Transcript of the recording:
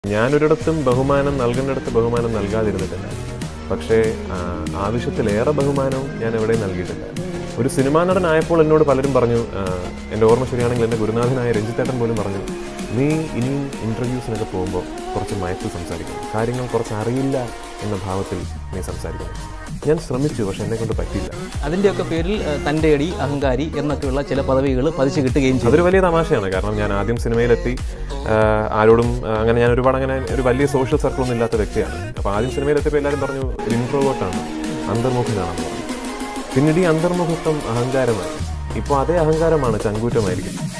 ഞാനൊരിടത്തും ബഹുമാനം നൽകേണ്ടിടത്ത് ബഹുമാനം നൽകാതിരുന്നിട്ടില്ല. പക്ഷേ ആവശ്യത്തിലേറെ ബഹുമാനവും ഞാൻ എവിടെയും നൽകിയിട്ടില്ല. ഒരു സിനിമാ നടനായപ്പോൾ എന്നോട് പലരും പറഞ്ഞു, എൻ്റെ ഓർമ്മ ശരിയാണെങ്കിൽ എൻ്റെ ഗുരുനാഥനായ രഞ്ജിത്തേട്ടൻ പോലും പറഞ്ഞു, നീ ഇനിയും ഇൻ്റർവ്യൂസിനൊക്കെ പോകുമ്പോൾ കുറച്ച് മയത്തിൽ സംസാരിക്കണം, കാര്യങ്ങൾ കുറച്ച് അറിയില്ല എന്ന ഭാവത്തിൽ നീ സംസാരിക്കണം. ഞാൻ ശ്രമിച്ചു, പക്ഷെ എന്നെ കൊണ്ട് പറ്റിയില്ല. അതിൻ്റെയൊക്കെ പേരിൽ തൻ്റെ അടി, അഹങ്കാരി എന്നൊക്കെയുള്ള ചില പദവികൾ പതിച്ചു കിട്ടുകയും ചെയ്തു. അതൊരു വലിയ തമാശയാണ്. കാരണം ഞാൻ ആദ്യം സിനിമയിലെത്തി, ആരോടും അങ്ങനെ ഞാൻ ഒരുപാട് അങ്ങനെ ഒരു വലിയ സോഷ്യൽ സർക്കിളൊന്നും ഇല്ലാത്ത വ്യക്തിയാണ്. അപ്പോൾ ആദ്യം സിനിമയിലെത്തിയപ്പോൾ എല്ലാവരും പറഞ്ഞു ഇൻട്രോവേർട്ടാണ്, അന്തർമുഖനാണെന്ന് പറഞ്ഞു. പിന്നീട് ഈ അന്തർമുഖത്വം അഹങ്കാരമായി. ഇപ്പോൾ അതേ അഹങ്കാരമാണ് ചങ്കൂറ്റമായിരിക്കും.